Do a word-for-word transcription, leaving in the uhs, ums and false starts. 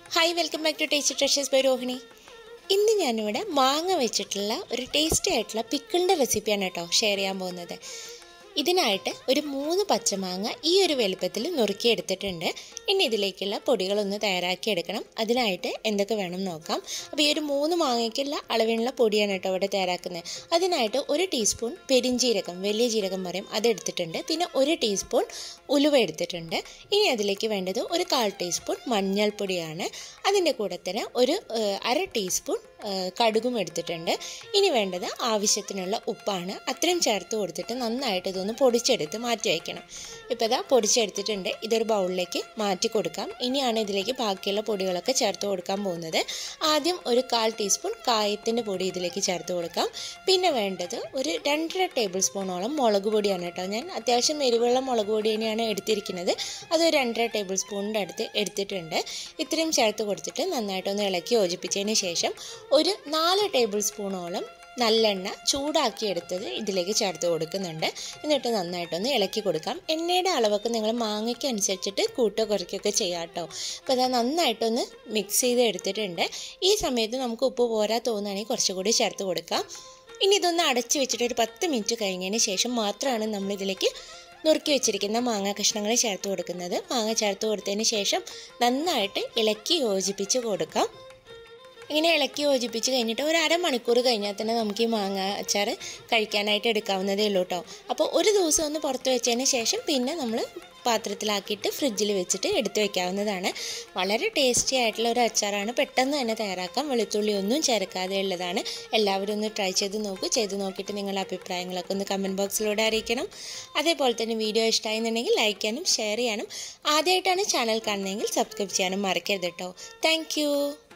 Hi welcome back to tasty treasures by Rohini. ഇന്ന് ഞാനിവിടെ മാങ്ങ വെച്ചിട്ടുള്ള ഒരു ടേസ്റ്റി ആയിട്ടുള്ള പിക്കിളിൻ്റെ റെസിപ്പിയാണ് കേട്ടോ ഷെയർ ചെയ്യാൻ പോകുന്നത്. ഇതിനായിട്ട് ഒരു മൂന്ന് പച്ചമാങ്ങ ഈ ഒരു വലുപ്പത്തിൽ നുറുക്കിയെടുത്തിട്ടുണ്ട്. ഇനി ഇതിലേക്കുള്ള പൊടികളൊന്ന് തയ്യാറാക്കി എടുക്കണം. അതിനായിട്ട് എന്തൊക്കെ വേണം നോക്കാം. അപ്പോൾ ഈ ഒരു മൂന്ന് മാങ്ങയ്ക്കുള്ള അളവിനുള്ള പൊടിയാണ് കേട്ടോ ഇവിടെ തയ്യാറാക്കുന്നത്. അതിനായിട്ട് ഒരു ടീസ്പൂൺ പെരിഞ്ജീരകം, വലിയ ജീരകം പറയും, അതെടുത്തിട്ടുണ്ട്. പിന്നെ ഒരു ടീസ്പൂൺ ഉലുവ എടുത്തിട്ടുണ്ട്. ഇനി അതിലേക്ക് വേണ്ടത് ഒരു കാൽ ടീസ്പൂൺ മഞ്ഞൾപ്പൊടിയാണ്. അതിൻ്റെ കൂടെ തന്നെ ഒരു അര ടീസ്പൂൺ കടുകും എടുത്തിട്ടുണ്ട്. ഇനി വേണ്ടത് ആവശ്യത്തിനുള്ള ഉപ്പാണ്. അത്രയും ചേർത്ത് കൊടുത്തിട്ട് നന്നായിട്ട് ഇതൊന്ന് പൊടിച്ചെടുത്ത് മാറ്റി വയ്ക്കണം. ഇപ്പോൾ ഇതാ പൊടിച്ചെടുത്തിട്ടുണ്ട്. ഇതൊരു ബൗളിലേക്ക് മാറ്റി കൊടുക്കാം. ഇനിയാണ് ഇതിലേക്ക് ബാക്കിയുള്ള പൊടികളൊക്കെ ചേർത്ത് കൊടുക്കാൻ പോകുന്നത്. ആദ്യം ഒരു കാൽ ടീസ്പൂൺ കായത്തിൻ്റെ പൊടി ഇതിലേക്ക് ചേർത്ത് കൊടുക്കാം. പിന്നെ വേണ്ടത് ഒരു രണ്ടര ടേബിൾ സ്പൂണോളം മുളക് പൊടിയാണ് കേട്ടോ. ഞാൻ അത്യാവശ്യം എരിവുള്ള മുളക് പൊടി തന്നെയാണ് എടുത്തിരിക്കുന്നത്. അത് രണ്ടര ടേബിൾ സ്പൂണിൻ്റെ അടുത്ത് എടുത്തിട്ടുണ്ട്. ഇത്രയും ചേർത്ത് കൊടുത്തിട്ട് നന്നായിട്ടൊന്ന് ഇളക്കി യോജിപ്പിച്ചതിന് ശേഷം ഒരു നാല് ടേബിൾ സ്പൂണോളം നല്ലെണ്ണ ചൂടാക്കി എടുത്തത് ഇതിലേക്ക് ചേർത്ത് കൊടുക്കുന്നുണ്ട്. എന്നിട്ട് നന്നായിട്ടൊന്ന് ഇളക്കി കൊടുക്കാം. എണ്ണയുടെ അളവൊക്കെ നിങ്ങൾ മാങ്ങയ്ക്ക് അനുസരിച്ചിട്ട് കൂട്ടോ കുറയ്ക്കുകയൊക്കെ ചെയ്യാം കേട്ടോ. അപ്പോൾ അത് നന്നായിട്ടൊന്ന് മിക്സ് ചെയ്ത് എടുത്തിട്ടുണ്ട്. ഈ സമയത്ത് നമുക്ക് ഉപ്പ് പോരാ തോന്നുകയാണെങ്കിൽ കുറച്ചുകൂടി ചേർത്ത് കൊടുക്കാം. ഇനി ഇതൊന്ന് അടച്ച് വെച്ചിട്ട് ഒരു പത്ത് മിനിറ്റ് കഴിഞ്ഞതിന് ശേഷം മാത്രമാണ് നമ്മളിതിലേക്ക് നുറുക്കി വെച്ചിരിക്കുന്ന മാങ്ങ കഷ്ണങ്ങൾ ചേർത്ത് കൊടുക്കുന്നത്. മാങ്ങ ചേർത്ത് കൊടുത്തതിന് ശേഷം നന്നായിട്ട് ഇളക്കി യോജിപ്പിച്ച് കൊടുക്കാം. ഇങ്ങനെ ഇളക്കി യോജിപ്പിച്ച് കഴിഞ്ഞിട്ട് ഒരു അരമണിക്കൂർ കഴിഞ്ഞാൽ തന്നെ നമുക്ക് ഈ മാങ്ങ അച്ചാർ കഴിക്കാനായിട്ട് എടുക്കാവുന്നതേ ഉള്ളൂ കേട്ടോ. അപ്പോൾ ഒരു ദിവസം ഒന്ന് പുറത്ത് വെച്ചതിന് ശേഷം പിന്നെ നമ്മൾ പാത്രത്തിലാക്കിയിട്ട് ഫ്രിഡ്ജിൽ വെച്ചിട്ട് എടുത്ത് വയ്ക്കാവുന്നതാണ്. വളരെ ടേസ്റ്റി ആയിട്ടുള്ള ഒരു അച്ചാറാണ്. പെട്ടെന്ന് തന്നെ തയ്യാറാക്കാം. വെളുത്തുള്ളി ഒന്നും ചേർക്കാതെ ഉള്ളതാണ്. എല്ലാവരും ഒന്ന് ട്രൈ ചെയ്ത് നോക്കൂ. ചെയ്ത് നോക്കിയിട്ട് നിങ്ങളുടെ അഭിപ്രായങ്ങളൊക്കെ ഒന്ന് കമൻറ്റ് ബോക്സിലൂടെ അറിയിക്കണം. അതേപോലെ തന്നെ വീഡിയോ ഇഷ്ടമായെന്നുണ്ടെങ്കിൽ ലൈക്ക് ചെയ്യാനും ഷെയർ ചെയ്യാനും, ആദ്യമായിട്ടാണ് ചാനൽ കാണുന്നതെങ്കിൽ സബ്സ്ക്രൈബ് ചെയ്യാനും മറക്കരുത് കേട്ടോ. താങ്ക്